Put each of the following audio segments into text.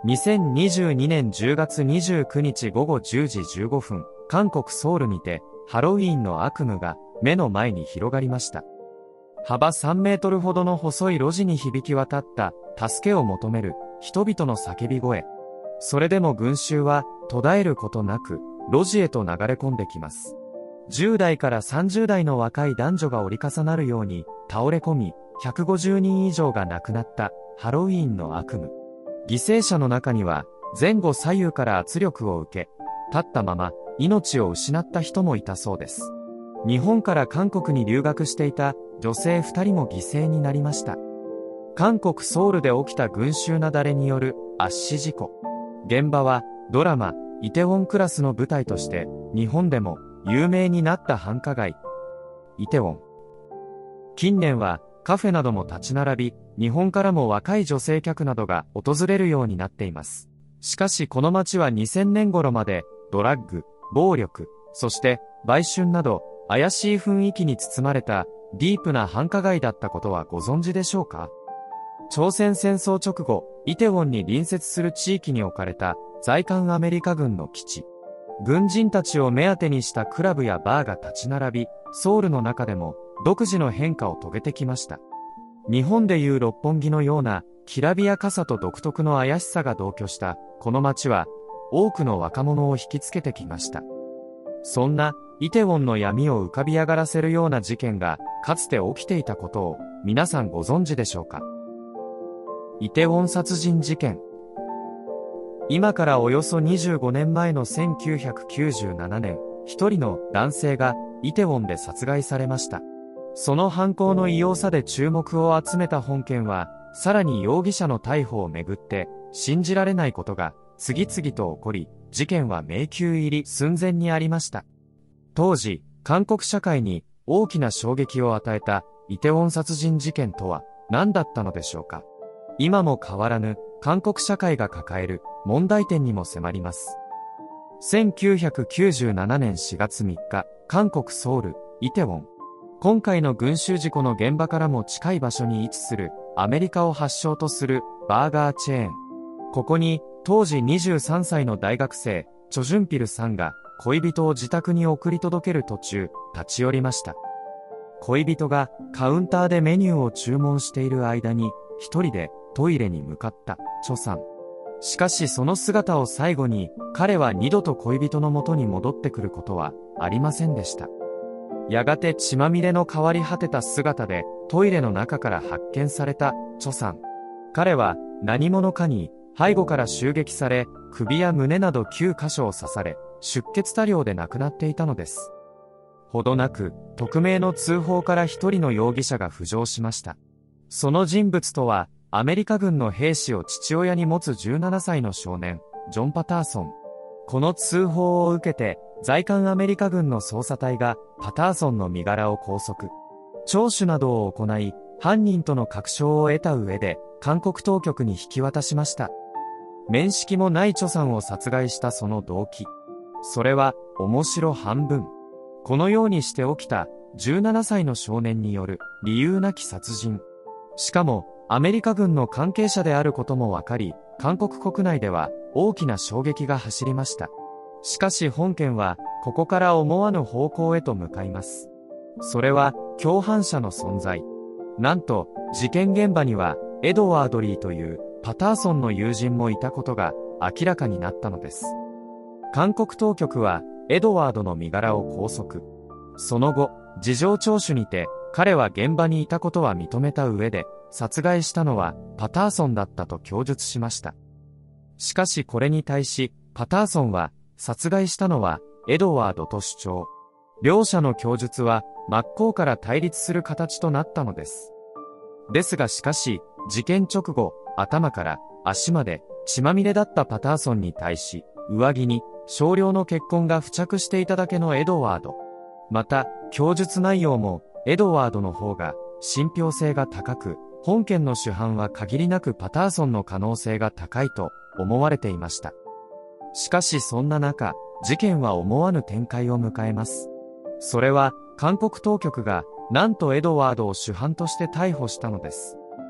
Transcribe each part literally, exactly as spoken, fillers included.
にせんにじゅうにねんじゅうがつにじゅうくにちごごじゅうじじゅうごふん、韓国ソウルにて、ハロウィーンの悪夢が目の前に広がりました。幅さんメートルほどの細い路地に響き渡った、助けを求める人々の叫び声。それでも群衆は途絶えることなく、路地へと流れ込んできます。じゅうだいからさんじゅうだいの若い男女が折り重なるように倒れ込み、ひゃくごじゅうにん以上が亡くなったハロウィーンの悪夢。犠牲者の中には前後左右から圧力を受け、立ったまま命を失った人もいたそうです。日本から韓国に留学していた女性ふたりも犠牲になりました。韓国ソウルで起きた群衆雪崩による圧死事故。現場はドラマイテウォンクラスの舞台として日本でも有名になった繁華街イテウォン。近年はカフェなども立ち並び、日本からも若い女性客などが訪れるようになっています。しかしこの街はにせんねん頃までドラッグ、暴力、そして売春など怪しい雰囲気に包まれたディープな繁華街だったことはご存知でしょうか？朝鮮戦争直後、イテウォンに隣接する地域に置かれた在韓アメリカ軍の基地。軍人たちを目当てにしたクラブやバーが立ち並び、ソウルの中でも独自の変化を遂げてきました。日本でいう六本木のようなきらびやかさと独特の怪しさが同居したこの街は多くの若者を引きつけてきました。そんなイテウォンの闇を浮かび上がらせるような事件がかつて起きていたことを皆さんご存知でしょうか？イテウォン殺人事件。今からおよそにじゅうごねんまえのせんきゅうひゃくきゅうじゅうななねん、一人の男性がイテウォンで殺害されました。その犯行の異様さで注目を集めた本件は、さらに容疑者の逮捕をめぐって信じられないことが次々と起こり、事件は迷宮入り寸前にありました。当時、韓国社会に大きな衝撃を与えたイテウォン殺人事件とは何だったのでしょうか。今も変わらぬ韓国社会が抱える問題点にも迫ります。せんきゅうひゃくきゅうじゅうななねんしがつみっか、韓国ソウル、イテウォン。今回の群衆事故の現場からも近い場所に位置するアメリカを発祥とするバーガーチェーン。ここに当時にじゅうさんさいの大学生、チョ・ジュンピルさんが恋人を自宅に送り届ける途中、立ち寄りました。恋人がカウンターでメニューを注文している間に、一人でトイレに向かったチョさん。しかしその姿を最後に、彼は二度と恋人の元に戻ってくることはありませんでした。やがて血まみれの変わり果てた姿でトイレの中から発見されたチョさん。彼は何者かに背後から襲撃され、首や胸などきゅうかしょを刺され、出血多量で亡くなっていたのです。ほどなく、匿名の通報から一人の容疑者が浮上しました。その人物とは、アメリカ軍の兵士を父親に持つじゅうななさいの少年、ジョン・パターソン。この通報を受けて、在韓アメリカ軍の捜査隊がパターソンの身柄を拘束。聴取などを行い、犯人との確証を得た上で、韓国当局に引き渡しました。面識もないチョさんを殺害したその動機。それは、面白半分。このようにして起きた、じゅうななさいの少年による、理由なき殺人。しかも、アメリカ軍の関係者であることも分かり、韓国国内では大きな衝撃が走りました。しかし本件は、ここから思わぬ方向へと向かいます。それは、共犯者の存在。なんと、事件現場には、エドワードリーというパターソンの友人もいたことが明らかになったのです。韓国当局は、エドワードの身柄を拘束。その後、事情聴取にて、彼は現場にいたことは認めた上で、殺害したのはパターソンだったと供述しました。しかしこれに対し、パターソンは、殺害したのはエドワードと主張。両者の供述は真っ向から対立する形となったのです。ですがしかし、事件直後、頭から足まで血まみれだったパターソンに対し、上着に少量の血痕が付着していただけのエドワード。また、供述内容もエドワードの方が信憑性が高く、本件の主犯は限りなくパターソンの可能性が高いと思われていました。しかしそんな中、事件は思わぬ展開を迎えます。それは、韓国当局が、なんとエドワードを主犯として逮捕したのです。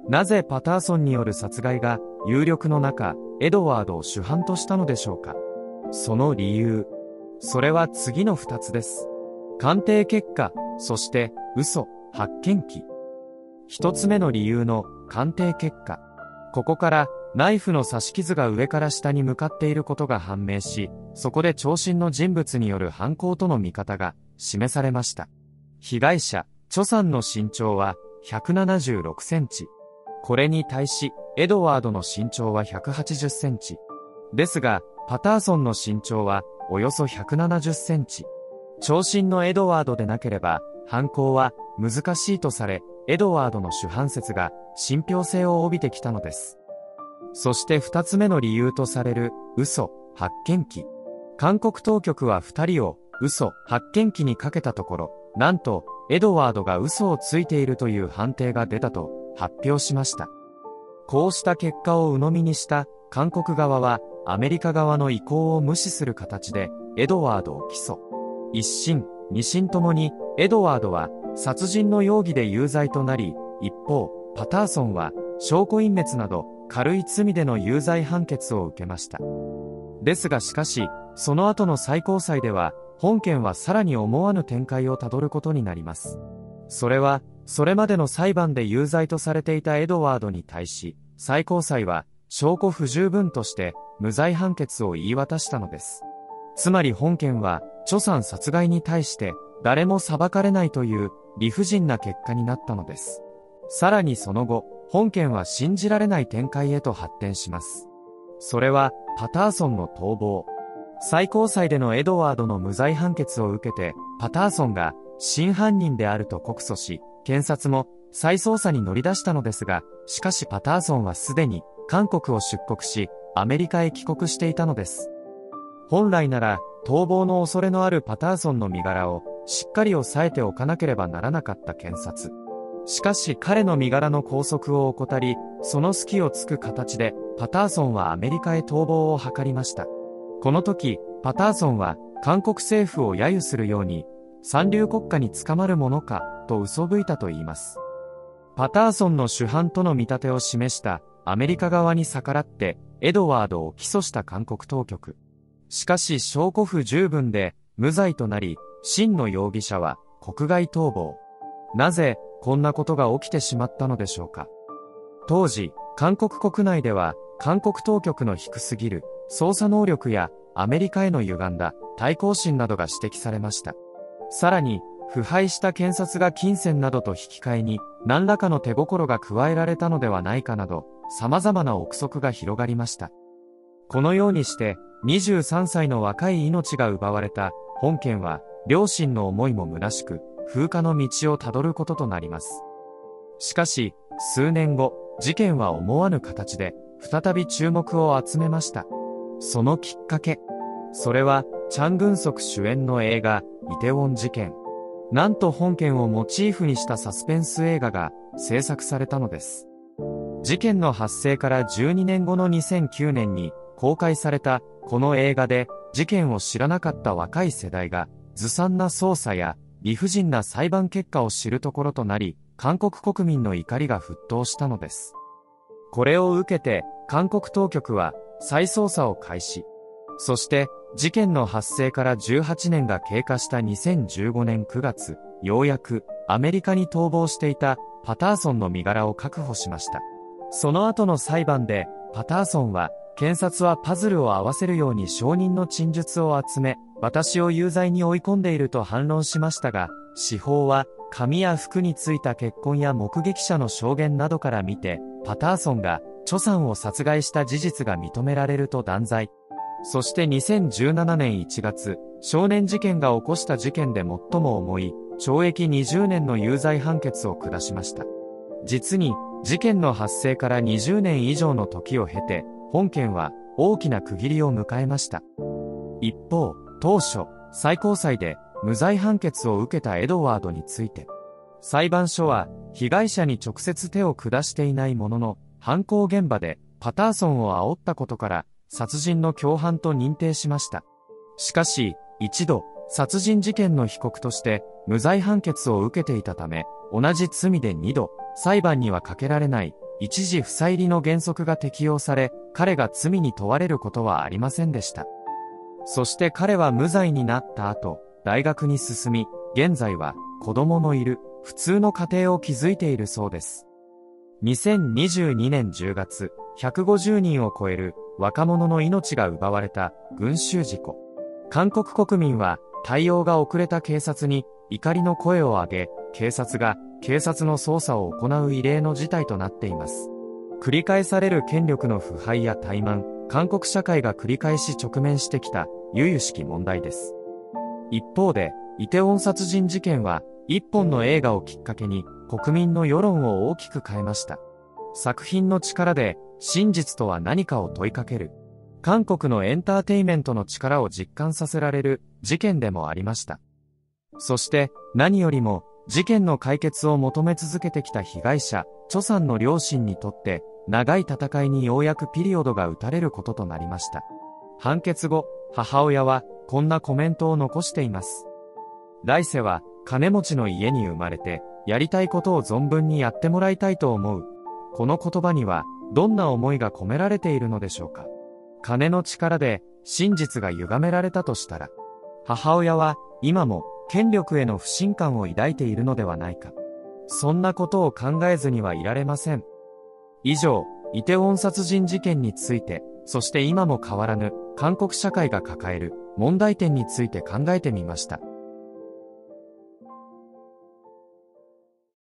なぜパターソンによる殺害が有力の中、エドワードを主犯としたのでしょうか。その理由。それは次の二つです。鑑定結果、そして嘘、発見器。一つ目の理由の鑑定結果。ここからナイフの刺し傷が上から下に向かっていることが判明し、そこで長身の人物による犯行との見方が示されました。被害者、チョさんの身長はひゃくななじゅうろくセンチ。これに対し、エドワードの身長はひゃくはちじゅっセンチ。ですが、パターソンの身長はおよそひゃくななじゅっセンチ。長身のエドワードでなければ、犯行は難しいとされ、エドワードの主犯説が信憑性を帯びてきたのです。そして二つ目の理由とされる、嘘、発見器。韓国当局は二人を嘘、発見器にかけたところ、なんと、エドワードが嘘をついているという判定が出たと発表しました。こうした結果を鵜呑みにした韓国側は、アメリカ側の意向を無視する形で、エドワードを起訴。一審、二審ともに、エドワードは殺人の容疑で有罪となり、一方、パターソンは証拠隠滅など軽い罪での有罪判決を受けました。ですがしかし、その後の最高裁では、本件はさらに思わぬ展開をたどることになります。それは、それまでの裁判で有罪とされていたエドワードに対し、最高裁は証拠不十分として無罪判決を言い渡したのです。つまり本件は、チョさん殺害に対して誰も裁かれないという理不尽な結果になったのです。さらにその後、本件は信じられない展開へと発展します。それは、パターソンの逃亡。最高裁でのエドワードの無罪判決を受けて、パターソンが真犯人であると告訴し、検察も再捜査に乗り出したのですが、しかしパターソンはすでに韓国を出国し、アメリカへ帰国していたのです。本来なら、逃亡の恐れのあるパターソンの身柄をしっかり押さえておかなければならなかった検察。しかし彼の身柄の拘束を怠り、その隙をつく形で、パターソンはアメリカへ逃亡を図りました。この時、パターソンは韓国政府を揶揄するように、三流国家に捕まるものか、と嘘吹いたと言います。パターソンの主犯との見立てを示したアメリカ側に逆らって、エドワードを起訴した韓国当局。しかし証拠不十分で無罪となり、真の容疑者は国外逃亡。なぜこんなことが起きてしまったのでしょうか。当時、韓国国内では韓国当局の低すぎる捜査能力やアメリカへの歪んだ対抗心などが指摘されました。さらに、腐敗した検察が金銭などと引き換えに何らかの手心が加えられたのではないかなど、様々な憶測が広がりました。このようにして、にじゅうさんさいの若い命が奪われた本件は、両親の思いも虚しく、風化の道をたどることとなります。しかし、数年後、事件は思わぬ形で、再び注目を集めました。そのきっかけ。それは、チャン・グンソク主演の映画、イテウォン事件。なんと本件をモチーフにしたサスペンス映画が制作されたのです。事件の発生からじゅうにねんごのにせんきゅうねんに公開されたこの映画で、事件を知らなかった若い世代がずさんな捜査や理不尽な裁判結果を知るところとなり、韓国国民の怒りが沸騰したのです。これを受けて韓国当局は再捜査を開始。そして事件の発生からじゅうはちねんが経過したにせんじゅうごねんくがつ、ようやくアメリカに逃亡していたパターソンの身柄を確保しました。その後の裁判でパターソンは、検察はパズルを合わせるように証人の陳述を集め、私を有罪に追い込んでいると反論しましたが、司法は髪や服についた血痕や目撃者の証言などから見て、パターソンがチョさんを殺害した事実が認められると断罪。そしてにせんじゅうななねんいちがつ、少年事件が起こした事件で最も重い、懲役にじゅうねんの有罪判決を下しました。実に、事件の発生からにじゅうねん以上の時を経て、本件は大きな区切りを迎えました。一方、当初、最高裁で無罪判決を受けたエドワードについて、裁判所は被害者に直接手を下していないものの、犯行現場でパターソンを煽ったことから、殺人の共犯と認定しました。しかし、一度、殺人事件の被告として無罪判決を受けていたため、同じ罪で二度、裁判にはかけられない一時不再入りの原則が適用され、彼が罪に問われることはありませんでした。そして彼は無罪になった後、大学に進み、現在は子供のいる普通の家庭を築いているそうです。にせんにじゅうにねんじゅうがつ、ひゃくごじゅうにんを超える若者の命が奪われた群衆事故。韓国国民は対応が遅れた警察に怒りの声を上げ、警察が警察の捜査を行う異例の事態となっています。繰り返される権力の腐敗や怠慢、韓国社会が繰り返し直面してきた由々しき問題です。一方で、イテウォン殺人事件は一本の映画をきっかけに国民の世論を大きく変えました。作品の力で真実とは何かを問いかける。韓国のエンターテイメントの力を実感させられる事件でもありました。そして何よりも事件の解決を求め続けてきた被害者、チョさんの両親にとって長い戦いにようやくピリオドが打たれることとなりました。判決後、母親はこんなコメントを残しています。来世は金持ちの家に生まれて、やりたいことを存分にやってもらいたいと思う。この言葉にはどんな思いが込められているのでしょうか。金の力で真実が歪められたとしたら、母親は今も権力への不信感を抱いているのではないか。そんなことを考えずにはいられません。以上、イテウォン殺人事件について、そして今も変わらぬ韓国社会が抱える問題点について考えてみました。